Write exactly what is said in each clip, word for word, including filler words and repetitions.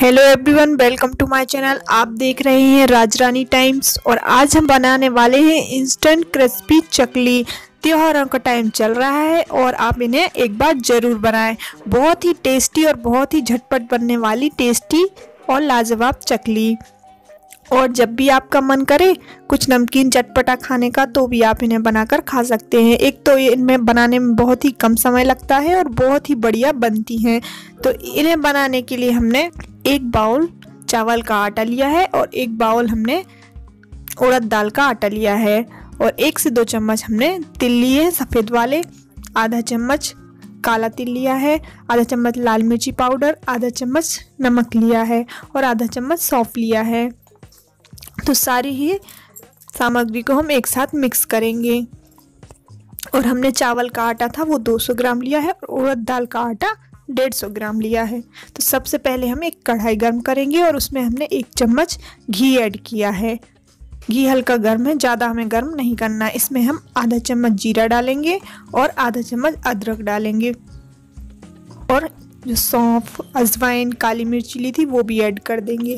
Hello everyone, welcome to my channel. आप देख रहे हैं राजरानी टाइम्स और आज हम बनाने वाले हैं इंस्टेंट क्रिस्पी चकली। त्योहारों का टाइम चल रहा है और आप इन्हें एक बार ज़रूर बनाएं। बहुत ही टेस्टी और बहुत ही झटपट बनने वाली टेस्टी और लाजवाब चकली। और जब भी आपका मन करे कुछ नमकीन चटपटा खाने का तो भी आप इन्हें बनाकर खा सकते हैं। एक तो इनमें बनाने में बहुत ही कम समय लगता है और बहुत ही बढ़िया बनती हैं। तो इन्हें बनाने के लिए हमने एक बाउल चावल का आटा लिया है और एक बाउल हमने उड़द दाल का आटा लिया है और एक से दो चम्मच हमने तिल लिए हैं सफ़ेद वाले, आधा चम्मच काला तिल लिया है, आधा चम्मच लाल मिर्ची पाउडर, आधा चम्मच नमक लिया है और आधा चम्मच सौंफ लिया है। तो सारी ही सामग्री को हम एक साथ मिक्स करेंगे। और हमने चावल का आटा था वो दो सौ ग्राम लिया है और उड़द दाल का आटा डेढ़ सौ ग्राम लिया है। तो सबसे पहले हम एक कढ़ाई गर्म करेंगे और उसमें हमने एक चम्मच घी ऐड किया है। घी हल्का गर्म है, ज़्यादा हमें गर्म नहीं करना है। इसमें हम आधा चम्मच जीरा डालेंगे और आधा चम्मच अदरक डालेंगे और जो सौंफ, अजवाइन, काली मिर्ची ली थी वो भी ऐड कर देंगे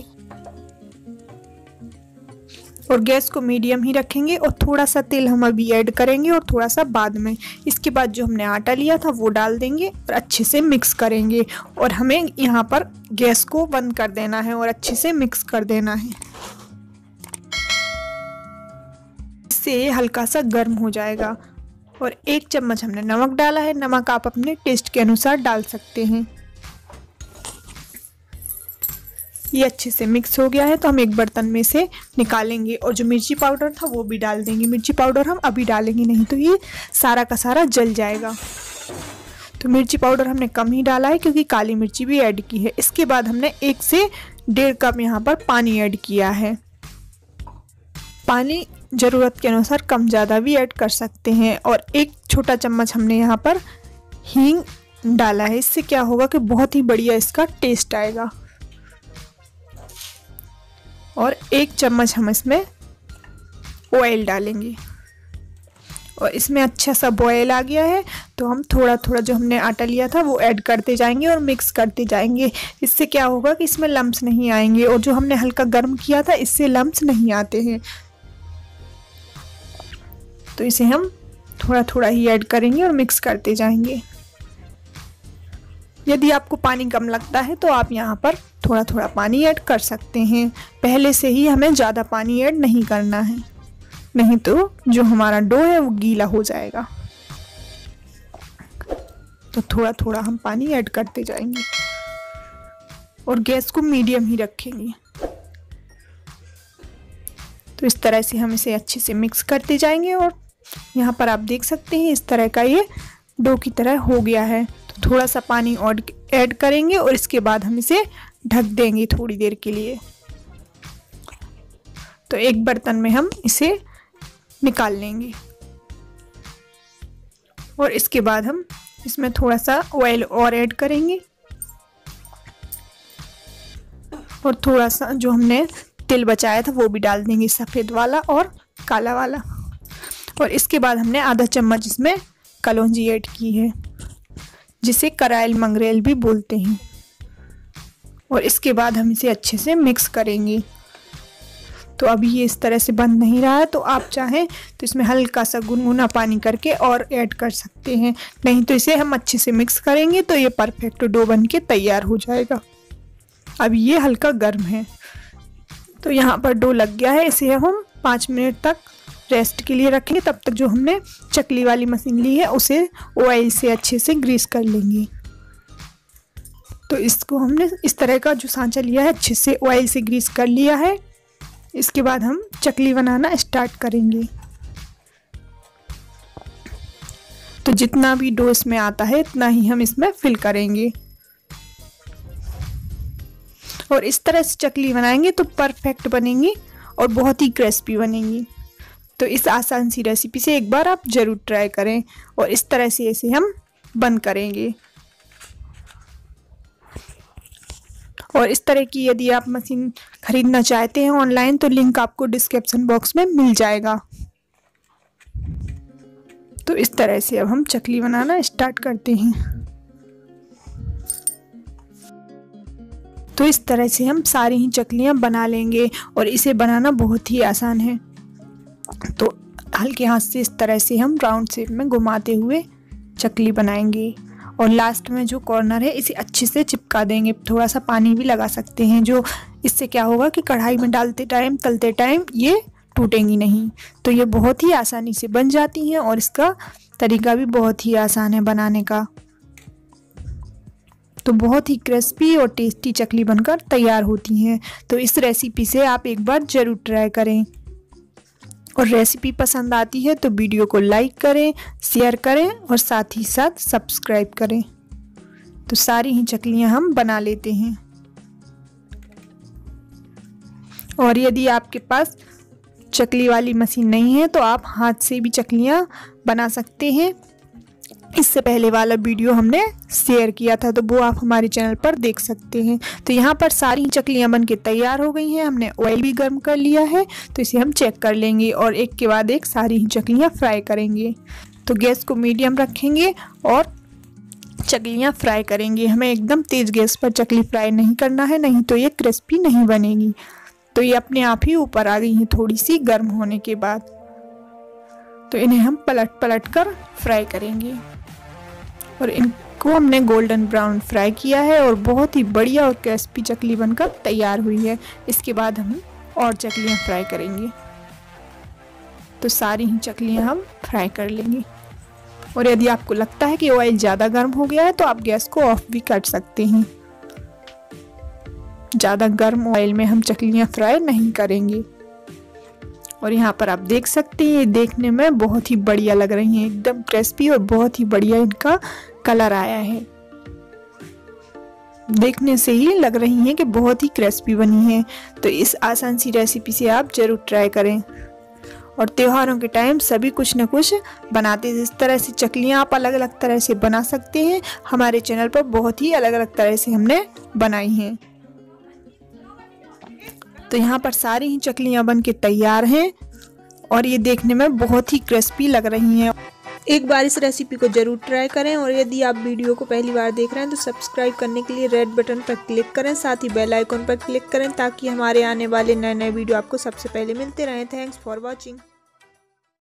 और गैस को मीडियम ही रखेंगे। और थोड़ा सा तेल हम अभी ऐड करेंगे और थोड़ा सा बाद में। इसके बाद जो हमने आटा लिया था वो डाल देंगे और अच्छे से मिक्स करेंगे। और हमें यहाँ पर गैस को बंद कर देना है और अच्छे से मिक्स कर देना है। इससे ये हल्का सा गर्म हो जाएगा। और एक चम्मच हमने नमक डाला है। नमक आप अपने टेस्ट के अनुसार डाल सकते हैं। ये अच्छे से मिक्स हो गया है तो हम एक बर्तन में से निकालेंगे और जो मिर्ची पाउडर था वो भी डाल देंगे। मिर्ची पाउडर हम अभी डालेंगे नहीं तो ये सारा का सारा जल जाएगा। तो मिर्ची पाउडर हमने कम ही डाला है क्योंकि काली मिर्ची भी ऐड की है। इसके बाद हमने एक से डेढ़ कप यहाँ पर पानी ऐड किया है। पानी ज़रूरत के अनुसार कम ज़्यादा भी ऐड कर सकते हैं। और एक छोटा चम्मच हमने यहाँ पर हींग डाला है। इससे क्या होगा कि बहुत ही बढ़िया इसका टेस्ट आएगा। और एक चम्मच हम इसमें ऑयल डालेंगे और इसमें अच्छा सा बॉयल आ गया है तो हम थोड़ा थोड़ा जो हमने आटा लिया था वो ऐड करते जाएंगे और मिक्स करते जाएंगे। इससे क्या होगा कि इसमें लम्स नहीं आएंगे और जो हमने हल्का गर्म किया था इससे लम्स नहीं आते हैं। तो इसे हम थोड़ा थोड़ा ही ऐड करेंगे और मिक्स करते जाएंगे। यदि आपको पानी कम लगता है तो आप यहाँ पर थोड़ा थोड़ा पानी ऐड कर सकते हैं। पहले से ही हमें ज़्यादा पानी ऐड नहीं करना है, नहीं तो जो हमारा डो है वो गीला हो जाएगा। तो थोड़ा थोड़ा हम पानी ऐड करते जाएंगे और गैस को मीडियम ही रखेंगे। तो इस तरह से हम इसे अच्छे से मिक्स करते जाएंगे। और यहाँ पर आप देख सकते हैं इस तरह का ये डो की तरह हो गया है। तो थोड़ा सा पानी और ऐड करेंगे और इसके बाद हम इसे ढक देंगे थोड़ी देर के लिए। तो एक बर्तन में हम इसे निकाल लेंगे और इसके बाद हम इसमें थोड़ा सा ऑयल और ऐड करेंगे और थोड़ा सा जो हमने तिल बचाया था वो भी डाल देंगे, सफ़ेद वाला और काला वाला। और इसके बाद हमने आधा चम्मच इसमें कलौंजी ऐड की है जिसे करायल मंगरेल भी बोलते हैं। और इसके बाद हम इसे अच्छे से मिक्स करेंगे। तो अभी ये इस तरह से बन नहीं रहा है तो आप चाहें तो इसमें हल्का सा गुनगुना पानी करके और ऐड कर सकते हैं, नहीं तो इसे हम अच्छे से मिक्स करेंगे तो ये परफेक्ट डो बन के तैयार हो जाएगा। अभी ये हल्का गर्म है तो यहाँ पर डो लग गया है। इसे हम पाँच मिनट तक रेस्ट के लिए रखेंगे। तब तक जो हमने चकली वाली मशीन ली है उसे ऑयल से अच्छे से ग्रीस कर लेंगे। तो इसको हमने इस तरह का जो सांचा लिया है अच्छे से ऑयल से ग्रीस कर लिया है। इसके बाद हम चकली बनाना स्टार्ट करेंगे। तो जितना भी डो इसमें आता है इतना ही हम इसमें फिल करेंगे और इस तरह से चकली बनाएंगे तो परफेक्ट बनेंगी और बहुत ही क्रिस्पी बनेंगी। तो इस आसान सी रेसिपी से एक बार आप ज़रूर ट्राई करें और इस तरह से इसे हम बंद करेंगे। और इस तरह की यदि आप मशीन खरीदना चाहते हैं ऑनलाइन तो लिंक आपको डिस्क्रिप्शन बॉक्स में मिल जाएगा। तो इस तरह से अब हम चकली बनाना स्टार्ट करते हैं। तो इस तरह से हम सारी ही चकलियाँ बना लेंगे और इसे बनाना बहुत ही आसान है। तो हल्के हाथ से इस तरह से हम राउंड शेप में घुमाते हुए चकली बनाएंगे और लास्ट में जो कॉर्नर है इसे अच्छे से चिपका देंगे। थोड़ा सा पानी भी लगा सकते हैं, जो इससे क्या होगा कि कढ़ाई में डालते टाइम तलते टाइम ये टूटेंगी नहीं। तो ये बहुत ही आसानी से बन जाती हैं और इसका तरीका भी बहुत ही आसान है बनाने का। तो बहुत ही क्रिस्पी और टेस्टी चकली बनकर तैयार होती हैं। तो इस रेसिपी से आप एक बार ज़रूर ट्राई करें और रेसिपी पसंद आती है तो वीडियो को लाइक करें, शेयर करें और साथ ही साथ सब्सक्राइब करें। तो सारी ही चकलियां हम बना लेते हैं। और यदि आपके पास चकली वाली मशीन नहीं है तो आप हाथ से भी चकलियां बना सकते हैं। इससे पहले वाला वीडियो हमने शेयर किया था, तो वो आप हमारे चैनल पर देख सकते हैं। तो यहाँ पर सारी चकलियाँ बन के तैयार हो गई हैं। हमने ऑयल भी गर्म कर लिया है, तो इसे हम चेक कर लेंगे और एक के बाद एक सारी ही चकलियाँ फ्राई करेंगे। तो गैस को मीडियम रखेंगे और चकलियाँ फ्राई करेंगे। हमें एकदम तेज़ गैस पर चकली फ्राई नहीं करना है, नहीं तो ये क्रिस्पी नहीं बनेगी। तो ये अपने आप ही ऊपर आ गई हैं थोड़ी सी गर्म होने के बाद। तो इन्हें हम पलट पलट कर फ्राई करेंगे और इनको हमने गोल्डन ब्राउन फ्राई किया है और बहुत ही बढ़िया और क्रिस्पी चकली बनकर तैयार हुई है। इसके बाद हम और चकलियाँ फ्राई करेंगे। तो सारी ही चकलियाँ हम फ्राई कर लेंगे और यदि आपको लगता है कि ऑयल ज़्यादा गर्म हो गया है तो आप गैस को ऑफ भी कर सकते हैं। ज़्यादा गर्म ऑयल में हम चकलियाँ फ्राई नहीं करेंगे। और यहाँ पर आप देख सकते हैं ये देखने में बहुत ही बढ़िया लग रही हैं, एकदम क्रिस्पी और बहुत ही बढ़िया इनका कलर आया है। देखने से ही लग रही हैं कि बहुत ही क्रिस्पी बनी है। तो इस आसान सी रेसिपी से आप जरूर ट्राई करें और त्योहारों के टाइम सभी कुछ न कुछ बनाते हैं। इस तरह से चकलियाँ आप अलग अलग तरह से बना सकते हैं। हमारे चैनल पर बहुत ही अलग अलग तरह से हमने बनाई हैं। तो यहाँ पर सारी ही चकलियाँ बन के तैयार हैं और ये देखने में बहुत ही क्रिस्पी लग रही हैं। एक बार इस रेसिपी को जरूर ट्राई करें और यदि आप वीडियो को पहली बार देख रहे हैं तो सब्सक्राइब करने के लिए रेड बटन पर क्लिक करें, साथ ही बेल आइकन पर क्लिक करें ताकि हमारे आने वाले नए नए वीडियो आपको सबसे पहले मिलते रहें। Thanks for watching.